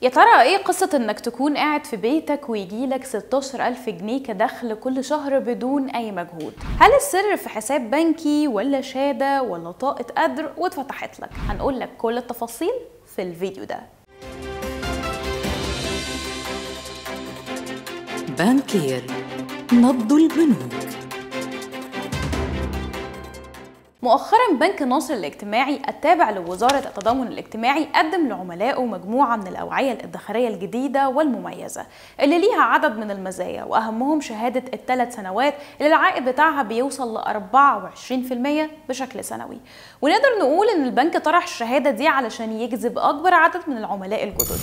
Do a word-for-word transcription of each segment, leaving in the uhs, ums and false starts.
يا ترى ايه قصة انك تكون قاعد في بيتك ويجيلك ستاشر ألف جنيه كدخل كل شهر بدون اي مجهود؟ هل السر في حساب بنكي ولا شهادة ولا طاقة قدر واتفتحت لك؟ هنقول لك كل التفاصيل في الفيديو ده. بانكير، نبض البنوك. مؤخرا بنك ناصر الاجتماعي التابع لوزارة التضامن الاجتماعي قدم لعملائه مجموعة من الأوعية الادخارية الجديدة والمميزة اللي ليها عدد من المزايا، وأهمهم شهادة الثلاث سنوات اللي العائد بتاعها بيوصل ل أربعة وعشرين بالمية بشكل سنوي. ونقدر نقول إن البنك طرح الشهادة دي علشان يجذب أكبر عدد من العملاء الجدد.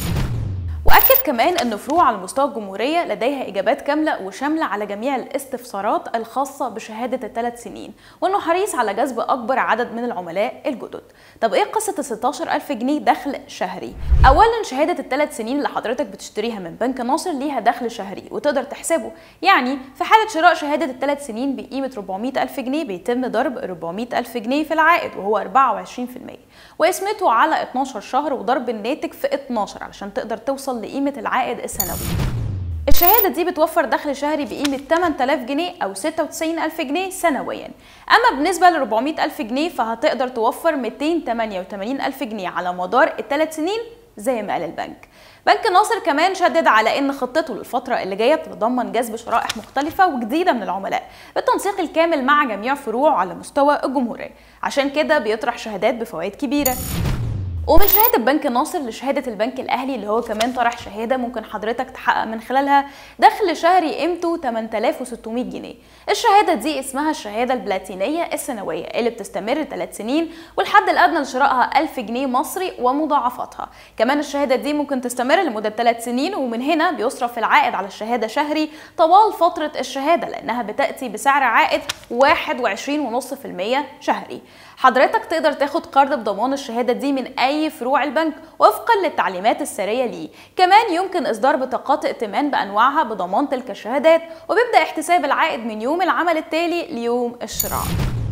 وأكد كمان أن فروع على مستوى الجمهورية لديها إجابات كاملة وشاملة على جميع الاستفسارات الخاصة بشهادة الثلاث سنين، وأنه حريص على جذب أكبر عدد من العملاء الجدد. طب إيه قصة ال ستاشر ألف جنيه دخل شهري؟ أولاً شهادة الثلاث سنين اللي حضرتك بتشتريها من بنك ناصر ليها دخل شهري وتقدر تحسبه، يعني في حالة شراء شهادة الثلاث سنين بقيمة أربعمائة ألف جنيه بيتم ضرب أربعمائة ألف جنيه في العائد وهو أربعة وعشرين بالمية، وقسمته على اتناشر شهر وضرب الناتج في اتناشر علشان تقدر توصل لقيمة العائد السنوي. الشهادة دي بتوفر دخل شهري بقيمة ثمانية آلاف جنيه أو ستة وتسعين ألف جنيه سنويا. أما بالنسبة ل أربعمائة ألف جنيه فهتقدر توفر مئتين وثمانية وثمانين ألف جنيه على مدار الثلاث سنين زي ما قال البنك. بنك ناصر كمان شدد على ان خطته للفترة اللي جاية بتتضمن جذب شرائح مختلفة وجديدة من العملاء بالتنسيق الكامل مع جميع فروعه على مستوى الجمهورية، عشان كده بيطرح شهادات بفوائد كبيرة. ومن شهادة بنك ناصر لشهادة البنك الأهلي اللي هو كمان طرح شهادة ممكن حضرتك تحقق من خلالها دخل شهري قيمته ثمانية آلاف وستمائة جنيه. الشهادة دي اسمها الشهادة البلاتينية السنوية اللي بتستمر ثلاث سنين والحد الأدنى لشرائها ألف جنيه مصري ومضاعفاتها. كمان الشهادة دي ممكن تستمر لمدة ثلاث سنين، ومن هنا بيصرف العائد على الشهادة شهري طوال فترة الشهادة لأنها بتأتي بسعر عائد واحد وعشرين فاصلة خمسة بالمية شهري. حضرتك تقدر تاخد قرض بضمان الشهادة دي من أي فروع البنك وفقا للتعليمات السارية ليه. كمان يمكن إصدار بطاقات ائتمان بأنواعها بضمان تلك الشهادات، وبيبدأ احتساب العائد من يوم العمل التالي ليوم الشراء.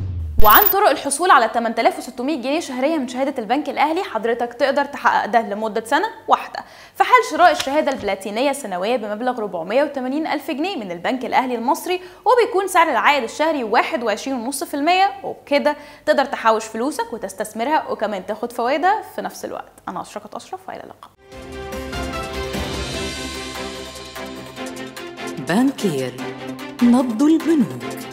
وعن طرق الحصول على ثمانية آلاف وستمائة جنيه شهريا من شهادة البنك الأهلي حضرتك تقدر تحقق ده لمدة سنة واحدة في حال شراء الشهادة البلاتينية السنوية بمبلغ أربعمائة وثمانين ألف جنيه من البنك الأهلي المصري، وبيكون سعر العائد الشهري واحد وعشرين فاصلة خمسة بالمية، وبكده تقدر تحوش فلوسك وتستثمرها وكمان تاخد فوائدها في نفس الوقت. أنا أشرقت أشرف، وإلى اللقاء. بانكير، نبض البنوك.